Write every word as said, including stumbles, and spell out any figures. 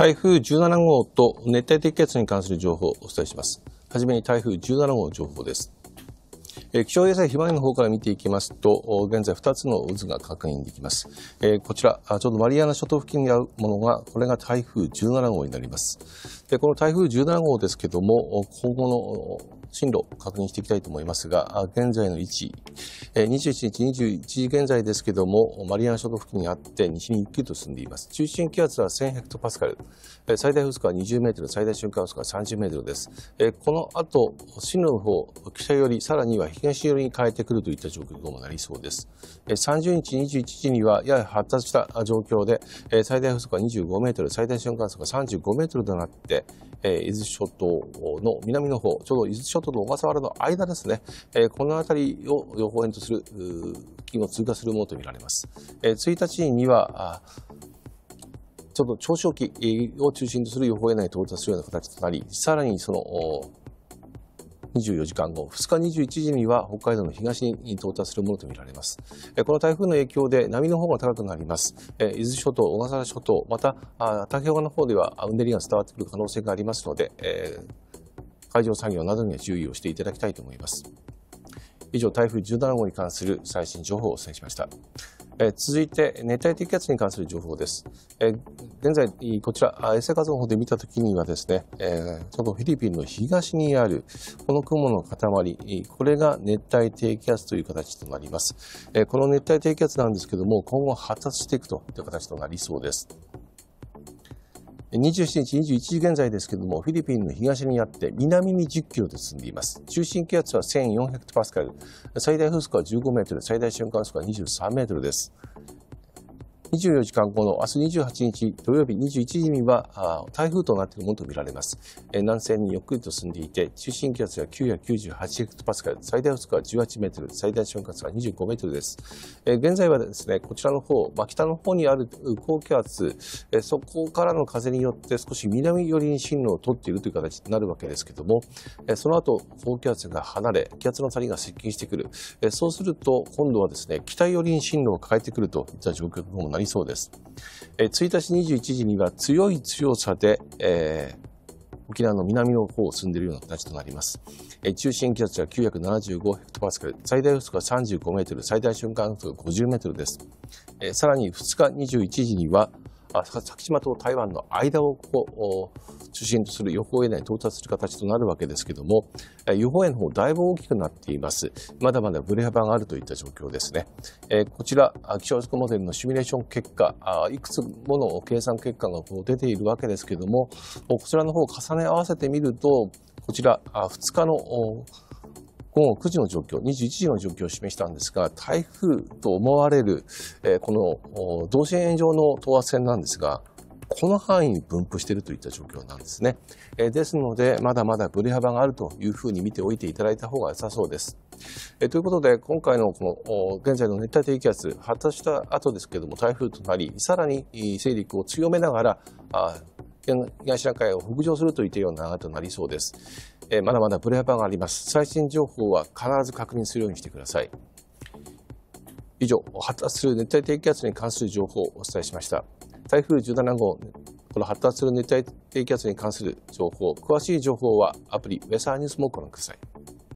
台風じゅうななごうと熱帯低気圧に関する情報をお伝えします。はじめに台風じゅうななごうの情報です。え気象衛星ひまわりの方から見ていきますと、現在ふたつの渦が確認できます。えこちら、ちょうどマリアナ諸島付近にあるものが、これが台風じゅうななごうになります。でこの台風じゅうななごうですけども、今後の進路を確認していきたいと思いますが、現在の位置、にじゅういちにちにじゅういちじ現在ですけども、マリアナ諸島付近にあって西にゆっくりと進んでいます。中心気圧はせんヘクトパスカル、最大風速はにじゅうメートル、最大瞬間風速はさんじゅうメートルです。この後、進路の方、北寄り、さらには東寄りに変えてくるといった状況にもなりそうです。さんじゅうにちにじゅういちじにはやや発達した状況で、最大風速はにじゅうごメートル、最大瞬間風速はさんじゅうごメートルとなって、伊豆諸島の南の方、ちょうど伊豆諸島と小笠原の間ですね、この辺りを予報円とする付近を通過するものとみられます。ついたちにはちょっと長周期を中心とする予報円内に到達するような形となり、さらにそのにじゅうよじかんご、ふつかにじゅういちじには北海道の東に到達するものとみられます。この台風の影響で波の方が高くなります。伊豆諸島、小笠原諸島、また太平洋側の方ではうねりが伝わってくる可能性がありますので、海上作業などには注意をしていただきたいと思います。以上、台風じゅうななごうに関する最新情報をお伝えしました。え続いて、熱帯低気圧に関する情報です。え現在、こちら、衛星画像の方で見たときにはですね、えちょうどフィリピンの東にある、この雲の塊、これが熱帯低気圧という形となります。えこの熱帯低気圧なんですけども、今後発達していくといった形となりそうです。にじゅうしちにちにじゅういちじ現在ですけれども、フィリピンの東にあって南にじゅっキロで進んでいます。中心気圧はせんよんヘクトパスカル、最大風速はじゅうごメートル、最大瞬間風速はにじゅうさんメートルです。にじゅうよじかんごの明日にじゅうはちにち土曜日にじゅういちじには台風となっているものとみられます。南西にゆっくりと進んでいて、中心気圧はきゅうひゃくきゅうじゅうはちヘクトパスカル、最大風速はじゅうはちメートル、最大瞬間風速はにじゅうごメートルです。現在はですね、こちらの方、まあ、北の方にある高気圧、そこからの風によって少し南寄りに進路を取っているという形になるわけですけども、その後、高気圧が離れ、気圧の谷が接近してくる。そうすると、今度はですね、北寄りに進路を変えてくるといった状況にもなりそうです。ついたちにじゅういちじには強い強さで、えー、沖縄の南の方を進んでいるような形となります。中心気圧はきゅうひゃくななじゅうごヘクトパスカル、最大風速はさんじゅうごメートル、最大瞬間風速はごじゅうメートルです。さらにふつかにじゅういちじには先島と台湾の間をこう中心とする予報円内に到達する形となるわけですけども、予報円の方だいぶ大きくなっています。まだまだブレ幅があるといった状況ですね。こちら気象予測モデルのシミュレーション結果、いくつもの計算結果がこう出ているわけですけども、こちらの方を重ね合わせてみると、こちらふつかの午後くじの状況、にじゅういちじの状況を示したんですが、台風と思われる、えー、この同心円状の等圧線なんですが、この範囲に分布しているといった状況なんですね。えー、ですので、まだまだブレ幅があるというふうに見ておいていただいた方が良さそうです。えー、ということで、今回のこの現在の熱帯低気圧、発達した後ですけれども、台風となり、さらに勢力を強めながら、あ東シナ海を北上するといったような流れとなりそうです。えー、まだまだブレ幅があります。最新情報は必ず確認するようにしてください。以上、発達する熱帯低気圧に関する情報をお伝えしました。台風じゅうななごう、この発達する熱帯低気圧に関する情報、詳しい情報はアプリウェザーニュースもご覧ください。